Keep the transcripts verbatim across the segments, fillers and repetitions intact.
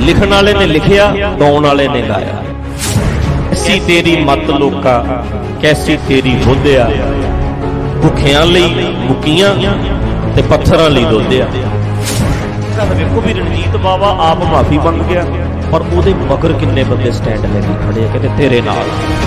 लिखण वाले ने लिखिया, गाउण वाले ने गाया। कैसी तेरी मत लोका, कैसी तेरी बुद्धिया, भुखियां लई मुकियां ते पत्थरां लई दुधिया। देखो भी रणजीत बावा आप माफी मंग गया, पर उहदे मगर किन्ने बंदे स्टैंड लेके खड़े कहते तेरे नाल।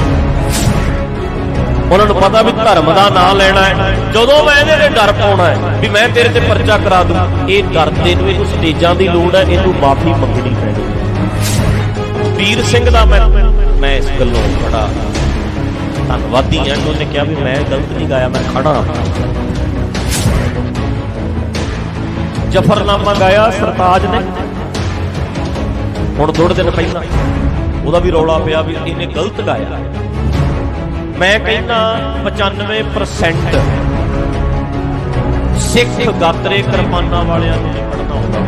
उन्होंने पता भी धर्म का नां लेना है, जो मैं ये डर पाना है भी मैं तेरे ते परचा करा दूं, ये डरते नूं इहनूं स्टेजां दी लोड़ है, इहनूं माफी मंगनी पैनी। वीर सिंह दा मैं मैं इस गल्लों बड़ा धन्नवादी हां, उन्होंने कहा भी मैं गलत नहीं गाया, मैं खड़ा। जफरनामा गाया सरताज ने, हुण थोड़े दिन पहला उहदा भी रौला पिया भी इन्हें गलत गाया। मैं कहना पचानवे परसेंट सिख गात्रे किरपाना वालियां नूं पढ़ना होगा।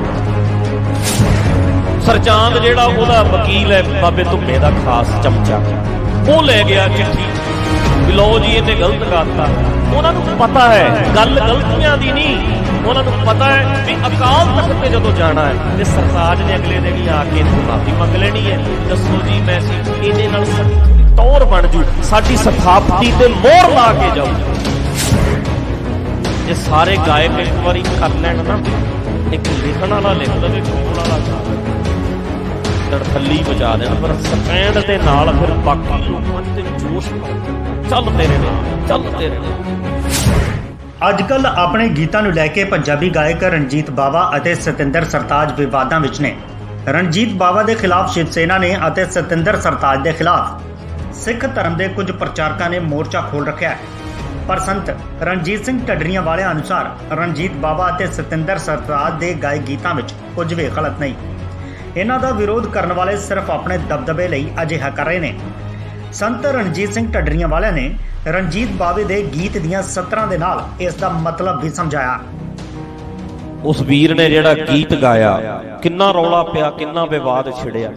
सरचांद जिहड़ा उहदा वकील है बाबे धुम्मे दा खास चमचा, वो ले गया चिट्ठी भी लो जी इन्हें गलत गाता। उन्हां नूं पता है गल गलतियां दी नहीं, उन्हां नूं पता है भी अकाल तख्त ते जदों जाना है ते सरताज ने अगले दिन ही आके माफी मंग लेनी है। दसो जी मैं सी इहदे नाल तौर बन जू, साडी सथापति ते मोहर ला के जाऊ। ये सारे गायक एक बारी कर लैण ना, एक लिखण वाला लिख दे, गाउण वाला गा तड़थली बजा देना, पर स्टैंड दे नाल फिर बाकी लोकां ते जोश चल तेरे नाल, चल तेरे नाल। अजकल अपने गीतां नूं लैके पंजाबी गायक रणजीत बावा अते सतिंदर सरताज विवादां विच ने। रणजीत बावा दे खिलाफ शिव सेना ने अते सतिंदर सरताज दे खिलाफ सिख धर्म के कुछ प्रचारकों ने मोर्चा खोल रखा है। पर संत रणजीत सिंह ढडरियां वाले अनुसार रणजीत बावा और सतिंदर सरताज के गाए गीतों में कुछ भी गलत नहीं। इन्हों का विरोध करने वाले सिर्फ अपने दबदबे लई अजिहा कर रहे हैं। संत रणजीत सिंह ढडरियां वाले ने रणजीत बावे के गीत दियां सतरां दे नाल इसका मतलब भी समझाया। उस वीर ने जिहड़ा गीत गाया किन्ना रौला पिया, किन्ना विवाद छिड़िया।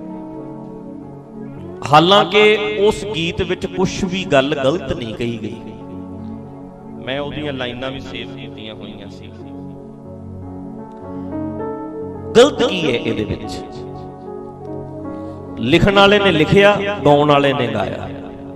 हालांकि उस गीत विच कुछ भी गल गलत नहीं कही गई। मैं उहदियां लाइनां भी सेव कीतियां होईयां सी। गलत की है इहदे विच? लिखण वाले ने लिखिया, गाउण वाले ने गाया।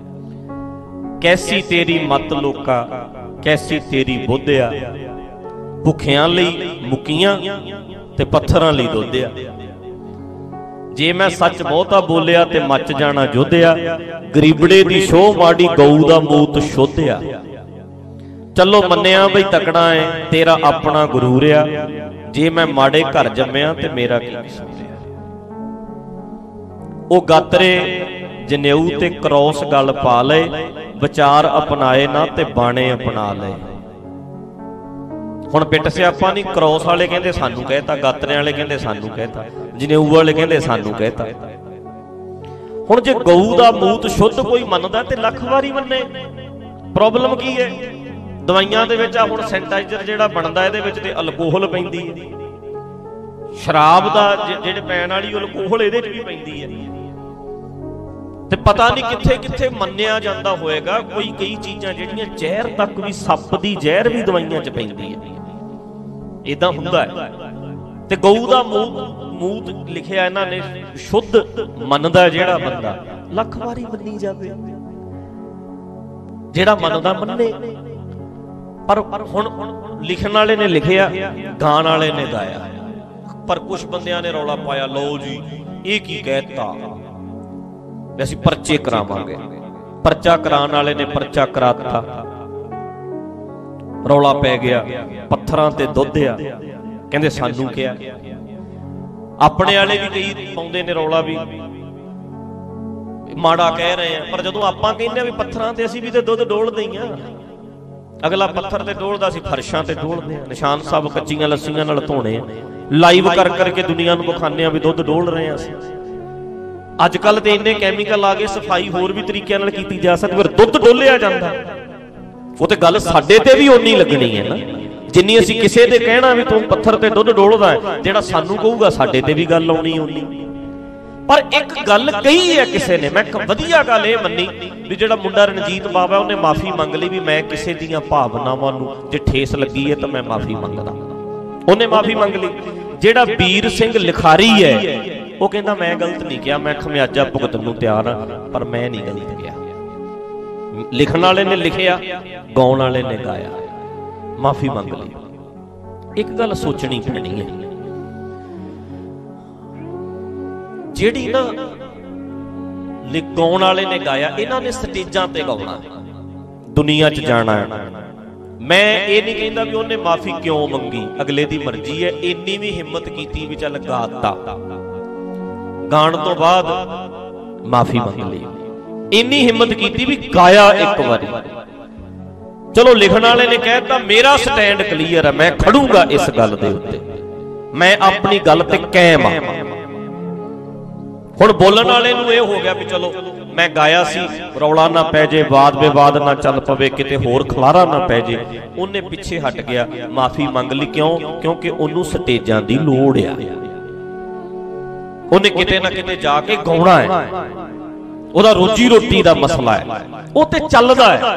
कैसी तेरी मत लोका, कैसी तेरी बुद्धिया, भुखियां लई मुकियां ते पत्थरां लई दुधिया। जे मैं सच बहुता बोलिया ते मच जाना जोधिया, गरीबड़े दी शोह माड़ी गऊ दा मूत शोधिया। चलो मन्निया बई तकड़ा है तेरा अपना गुरूरिया, जे मैं माड़े घर जम्मिया ते मेरा की कसूर। ओ गातरे जनेऊ ते क्रॉस गल पा ले, विचार अपनाए ना ते बाणे अपना ले। हुण पिट सियापा नहीं, क्रॉस वाले कहंदे सानू कहता, गातरे वाले कहंदे सानू कहता, जनेऊ वाले कहंदे सानू कहता। हुण जे गऊ दा मूत शुद्ध कोई मनदा ते लख वारी मन्ने, प्रॉब्लम की है? दवाइयां दे विच हुण सैनिटाइजर जिहड़ा बनदा इहदे विच ते अल्कोहल पैंदी है, शराब दा जिहड़े पैण वाली अल्कोहल इहदे च भी पैंदी है। ते पता नहीं कित्थे कित्थे मन्निया जांदा होएगा कोई कई चीज़ां जिहड़ियां जहर तक भी, सप दी जहर भी दवाइयां च पैंदी है। इदां हुंदा है। ते गऊ दा मूत मूत लिखिया इन्हां ने शुद्ध मनदा जिहड़ा बंदा लख वारी मन्नी जावे, जिहड़ा मनदा मन्ने। पर हुण लिखण वाले ने लिखिया, गाण वाले ने गाया। पर कुछ बंदियां ने रौला पाया, लो जी ये की कहता, असीं परचे करावांगे। परचा कराने वाले ने परचा कराता, रौला पै गया, पत्थरां ते दुधिया, कहंदे सानू क्या। अपने वाले भी कई पाउंदे ने रौला भी माड़ा कह रहे हैं, पर जदों आपां कहंदे भी पत्थरां ते असीं भी ते दुध डोलदे ही आ। अगला पत्थर ते डोलदा, असीं फर्शां ते डोलदे आ। निशान साहब कच्चियां लस्सियां नाल धोणे लाइव कर करके दुनिया नूं विखाने आ भी दुध डोल रहे हैं असीं। अजकल तो इन्ने कैमिकल आ गए, सफाई होर भी तरीके नाल कीती जा सकदी, पर दुध डोलिया जांदा वो तो गल साडे ते भी उन्नी लगनी है ना जिन्नी असीं किसे दे कहना भी तूं पत्थर ते दुध डोलदा है, जिहड़ा सानू कहूगा साडे ते भी गल आउणी उन्नी। पर एक गल कही है किसी ने, मैं वधिया गल ये मन्नी भी जिहड़ा मुंडा रणजीत बावा उन्हें माफी मंग ली भी मैं किसी दीयां भावनावां नूं जे ठेस लगी है तो मैं माफी मंगदा, उन्हें माफी मंग ली। जिहड़ा वीर सिंह लिखारी है वो कहता मैं गलत नहीं किया, मैं खमियाजा भुगतन नूं तैयार हाँ, पर मैं नहीं गलत किया। लिखण वाले ने लिखिया, गाउण वाले ने गाया, माफी मंग ली। एक गल सोचनी पैनी है, जिहड़ी ना गाउण वाले ने गाया, इन्हां ने स्टेजां ते गाउणा, दुनिया च जाना है। मैं ये नहीं कहता भी उन्हें माफी क्यों मंगी, अगले की मर्जी है। इन्नी भी हिम्मत की भी चल गाता, गाण तो बाद माफी मंग ली, इन्नी हिम्मत की भी गाया एक बारी। चलो लिखण वाले ने कहता मेरा स्टैंड क्लीयर है, मैं खड़ूंगा इस गल दे उत्ते, मैं अपनी गल ते कायम आ। हुण बोलण वाले नूं इह हो गया भी चलो मैं गाया सी, रौला ना पै जे, वाद विवाद ना चल पवे, किते होर खलारा ना पै जे। उन्हें पिछे हट गया, माफी मंग ली। क्यों? क्योंकि उन्होंने स्टेजां दी लोड़ आ, उन्हें किते ना किते जाके गाउणा है, उहदा रोजी रोटी दा मसला है, वो ते चलदा है।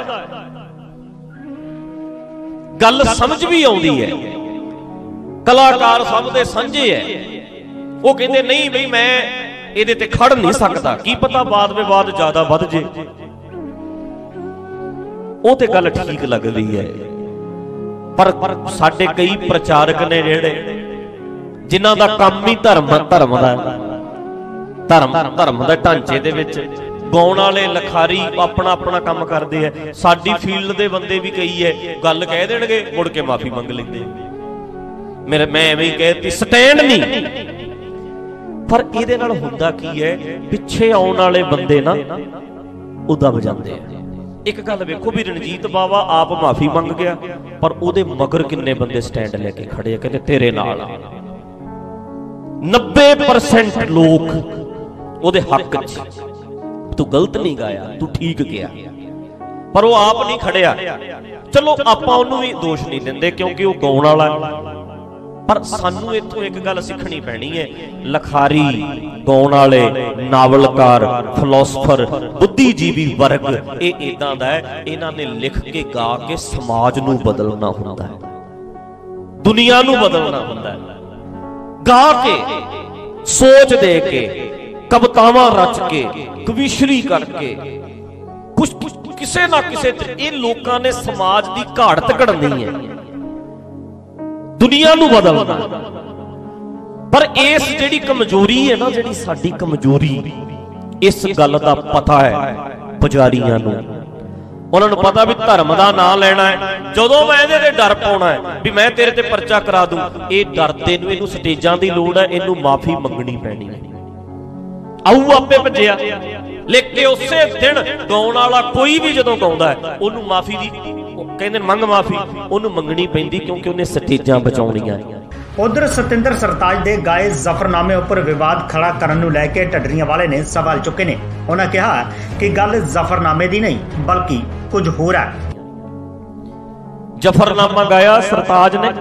गल समझ भी आउंदी है, कलाकार सब दे सांझे है। वो कहंदे नहीं बई मैं ਇਹਦੇ ਤੇ ਖੜ नहीं सकता, की पता वाद विवाद ज्यादा वध जे। ਉਹ ਤੇ ਗੱਲ ठीक लगदी है, पर साडे कई प्रचारक ने ਜਿਹੜੇ जिन्हां दा काम ही धर्म धर्म दा धर्म धर्म दे ढांचे दे विच गाउण वाले लखारी अपना अपना काम करदे है। साडी फील्ड दे बंदे भी कई है, गल कह देणगे मुड़ के माफी मंग लैंदे, मेरे मैं एवें ही कहती स्टैंड नहीं। पर इहदे नाल हुंदा की है, पिछे आउण वाले बंदे ना उह दब जांदे आ। एक गल वेखो भी रणजीत बावा आप माफी मंग गया, पर उहदे मगर किन्ने बंदे स्टैंड लेके खड़े, कहते तेरे नाल। नब्बे परसेंट लोग उहदे हक च, तू गलत नहीं गाया, तू ठीक गया, पर वो आप नहीं खड़िया। चलो आपां उहनूं भी दोष नहीं दिंदे क्योंकि वो गाउण वाला है, पर सानू इत्थों एक गल सीखनी पैनी है। लखारी, गाउण वाले, नावलकार, फिलोसफर, बुद्धिजीवी वर्ग ये इदां दा है, इन्हां ने लिख के गा के समाज नूं बदलना हुंदा है, दुनिया नूं बदलना हुंदा है। गा के, सोच दे के, कवितावां रच के, कविशरी करके, कुछ किसे ना किसे ये लोकां ने समाज की घाड़त कढ़नी है, दुनिया नूं बदलना। पर इस जिहड़ी कमजोरी है ना, जिहड़ी साडी कमजोरी, इस गल दा पता है पुजारियां नूं। उन्हां नूं पता भी धर्म दा नाम लेना है, जदों मैं इहदे ते डर पाउणा है भी मैं तेरे ते परचा करा दूं, ये डरदे नूं इहनूं स्टेजां दी लोड़ है, इहनूं माफी मंगनी पैनी है। आऊ आपे भज्जिया, लेकिन उसे दिन गाउण वाला कोई भी जदों गाउंदा है उहनूं माफी दी कहंदे मंग माफी उहनूं मंगनी पैंदी, क्योंकि उहने स्टेजां बचाउणीआं। उधर सतिंदर सरताज दे गाए जफरनामे उपर विवाद खड़ा करन नूं लैके ढड्डरियां वाले ने सवाल चुके ने। उन्हां कहा कि गल जफरनामे दी नहीं बल्कि कुछ होर है। जफरनामा गाया सरताज ने,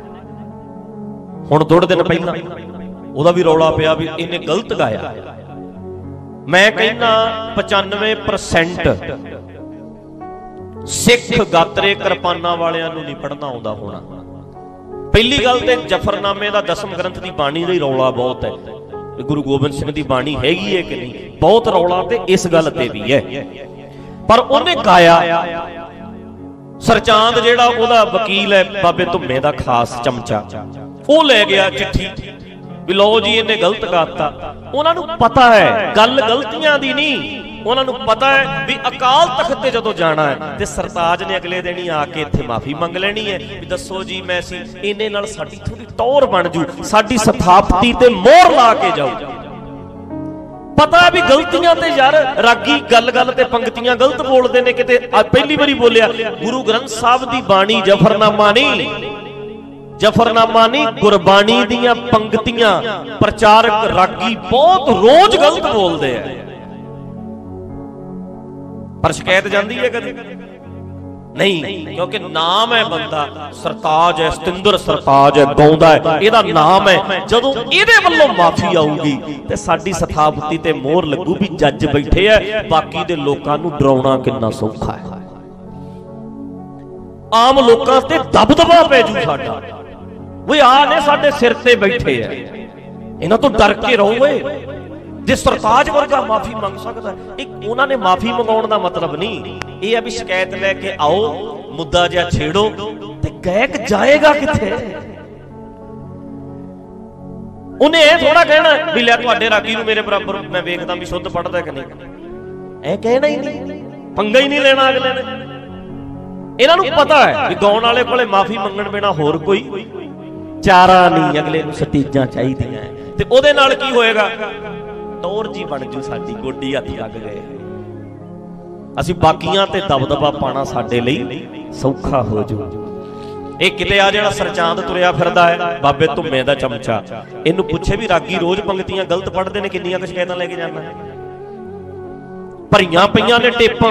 हुण थोड़े दिन पहला उहदा भी रौला पिया भी इहने गलत गाया। मैं कहना पचानवे परसेंट सिख गातरे किरपाना वालियां नूं नहीं पढ़ना आउंदा होना। पहली गल ते जफरनामे दा दसम ग्रंथ दी बाणी दा रौला बहुत है, गुरु गोबिंद सिंह दी बाणी हैगी है कि नहीं, बहुत रौला ते इस गल ते भी है। पर उन्हें गाया, सरचांद जिहड़ा ओहदा वकील है बाबे धुम्मे दा खास चमचा, वो ले गया चिट्ठी भी लो जी इन्हें गलत गाता। उन्हां नूं पता है गल गलतियां दी नहीं, उन्हां नूं पता है भी अकाल तख्त ते जदों जाना है ते सरताज ने अगले दिन ही आके इत्थे माफी मंग लेनी है भी दसो जी मैं सी, इन्ने नाल साडी थोड़ी टौर बन जू, साडी सथापति ते मोहर ला के जाऊ। पता है भी गलतियां ते यार रागी गल गल ते पंक्तियां गलत बोलते ने, किते पहली बारी बोलिया गुरु ग्रंथ साहब दी बाणी जफरनामा नहीं, जफरनामा नहीं गुरबाणी दियां पंक्तियां प्रचारक रागी बहुत रोज गलत बोलते हैं, पर शिकायत जाती है कभी नहीं, क्योंकि नाम है बंदा सरताज है, सतिंदर सरताज है, गाउंदा है, इहदा नाम है। जदों इहदे वल्लों माफी आऊगी ते साडी सथापति ते मोहर लगू भी जज बैठे है, बाकी दे लोकां नूं डराउणा किन्ना सौखा है। आम लोकां ते दबदबा पै जू साडा, वो आ ने साडे सिर ते बैठे है, इन्हां तो डर के रहो। जे सरताज वर्गा माफी मंग सकदा, एक उन्होंने माफी मंगाउण दा मतलब नहीं ये है भी शिकायत लैके आओ, मुद्दा जिहा छेड़ो, ते गायक जाएगा किथे? उन्हें यह थोड़ा कहना भी लिया तुहाडे रागी नूं मेरे बराबर मैं वेखदा भी शुद्ध पढ़दा कि नहीं, ऐ कहना ही नहीं, पंगा ही नहीं लेना अगले ने। इन्हां नूं पता है कि गाउण वाले कोले माफी मंगण बिना होर कोई चारा नहीं, अगले नूं सटीजां चाहीदियां ते ओहदे नाल की होएगा? टोर जी बन जू साडी, गोडी हथ लग गए, असीं बाकियां ते दबदबा पाना साडे लई सौखा हो जू। ਇਹ ਕਿਤੇ ਆ ਜਿਹੜਾ ਸਰਚਾਂਦ ਤੁਰਿਆ ਫਿਰਦਾ ਹੈ ਬਾਬੇ ਧੁੰਮੇ ਦਾ ਚਮਚਾ, ਇਹਨੂੰ ਪੁੱਛੇ ਵੀ ਰਾਗੀ ਰੋਜ਼ ਪੰਗਤੀਆਂ ਗਲਤ ਪੜ੍ਹਦੇ ਨੇ, ਕਿੰਨੀਆਂ ਕੁ ਸ਼ਿਕਾਇਤਾਂ ਲੈ ਕੇ ਜਾਂਦਾ? ਭਰੀਆਂ ਪਈਆਂ ਨੇ ਟੇਪਾਂ,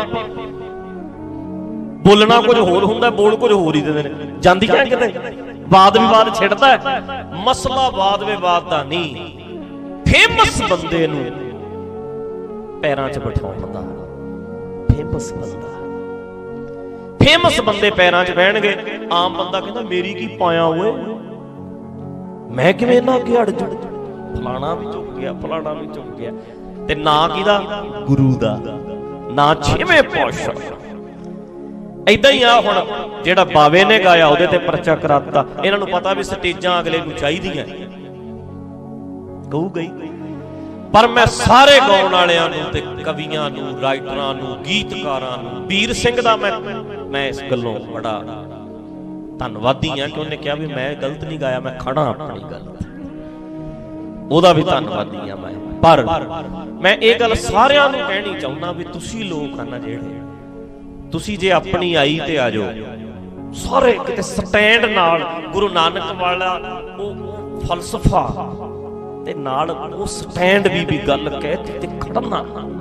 ਬੋਲਣਾ ਕੁਝ ਹੋਰ ਹੁੰਦਾ, ਬੋਲ ਕੁਝ ਹੋਰ ਹੀ ਦਿੰਦੇ ਨੇ, ਜਾਂਦੀਆਂ ਕਿਤੇ ਵਾਦ ਵਿਵਾਦ ਛਿੜਦਾ। ਮਸਲਾ ਵਾਦ ਵਿਵਾਦ ਦਾ ਨਹੀਂ, ਫੇਮਸ ਬੰਦੇ ਨੂੰ ਪੈਰਾਂ 'ਚ ਬਿਠਾਉਣ ਦਾ। ਫੇਮਸ ਬੰਦਾ, फेमस बंदे पैरां च बहणगे, आम बंदा कहंदा मेरी की पाया होए, मैं किवें इन्हां अगे अड़ जू, फलाना भी चुक गया, फलाना भी चुक गया। ते ना किहदा? गुरु दा, ना छेवें पातशाह। ऐदां ही आ हुण जिहड़ा बावे ने गाया उहदे ते परचा कराता। इन्हां नूं पता भी स्टेजां अगले नूं चाहीदियां, कहू गई। पर मैं सारे गाउण वालियां नूं ते कवियां नूं, राइटरां नूं, गीतकारां नूं, वीर सिंह दा मैं मैं इस गल्लों बड़ा धन्नवादी हां कि उन्हें कहा भी मैं गलत नहीं गाया, मैं खड़ा अपनी गल ते, ओहदा भी धन्नवादी हां मैं। पर मैं ये गल सारियां नूं कहनी चाहुंदा भी तुसीं लोक आ ना जिहड़े, तुसीं जे अपनी आई ते आ जाओ सारे किते स्टैंड नाल गुरु नानक वाला वो फलसफा ते नाल वो स्टैंड भी भी गल कहती ते खड़ना।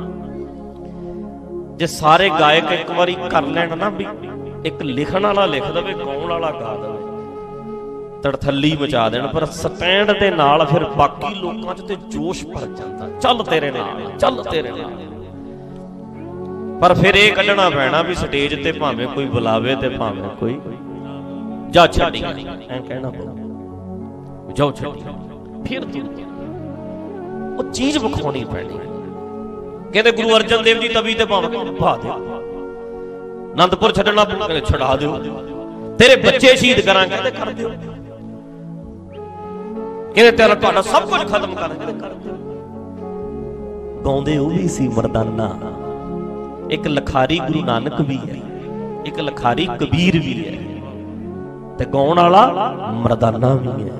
जे सारे गायक एक बारी कर लैण ना भी एक लिखण वाला लिख दे, गाउण वाला गा दे, तड़थली मचा देण, पर स्टैंड दे नाल फिर बाकी लोकां च ते जोश भर जांदा, चल तेरे नाल, चल तेरे नाल। पर फिर ये कढना पैना भी स्टेज ते भावें कोई बुलावे ते भावें कोई जा छड्डी, ऐ कहना पऊ जाओ छड्डी, फिर तू वो चीज विखाउणी पैनी। कहते गुरु अर्जन देव जी तवी ते भावें भा दे, आनंदपुर छड्डना पऊ छड़ा दो, तेरे बच्चे शहीद करांगे कहते कर दो, कहते तेरा तुहाडा सब कुछ खत्म कर कहते कर दो। गाउंदे वो भी सी मर्दाना, एक लखारी गुरु नानक भी है, एक लखारी कबीर भी है, ते गाउण वाला मर्दाना भी है।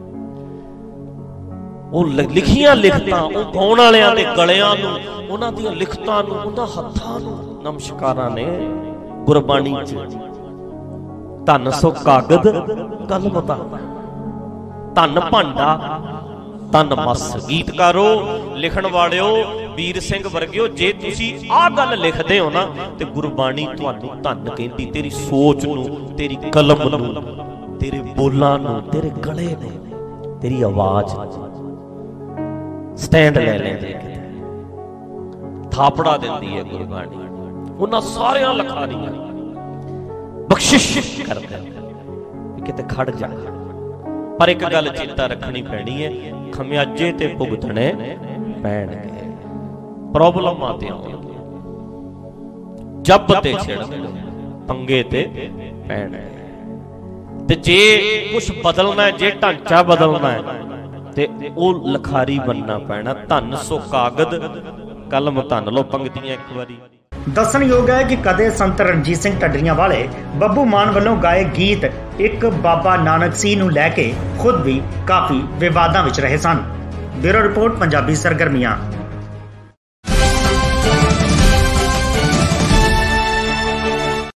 वो लिखियां लिखतां वो गाउण वालियां दे गलियां नूं, उन्हां दीयां लिखतां नूं, उन्हां हत्थां नूं नमस्कारां ने गुरबाणी च। धन सो कागद कल बता, धन भांडा धन मस। गीतकारो, लिखण वालिओ, वीर सिंह वर्गिओ, जे तुसीं आ गल लिखदे हो ना ते गुरबाणी तुहानूं धन कहंदी, तेरी सोच नूं, तेरी कलम नूं, तेरे बोलां नूं, तेरे गले नूं, तेरी आवाज स्टैंड ले लेंदे, थापड़ा दिंदी है गुरबाणी। उन्हां सारियां लखारियां बख्शिश करदे किते खड़ जा। पर एक गल चेता रखनी पैनी है, खमियाजे ते भुगतने पैणगे, प्रॉब्लम आते आउणगे, जब ते छिड़दे पंगे ते पैणगे। ते जे कुछ बदलना है, जे ढांचा बदलना है ते ओ लखारी बनना पैना। धन सो कागद कलम धन लो, पंक्तियां एक बारी। दसणयोग है कि कदे संत रणजीत सिंह ढड्डरियां वाले बब्बू मान वालों गाए गीत एक बाबा नानक सी नूं लैके खुद भी काफी विवादां विच रहे सन। ब्यूरो रिपोर्ट, पंजाबी सरगर्मियां।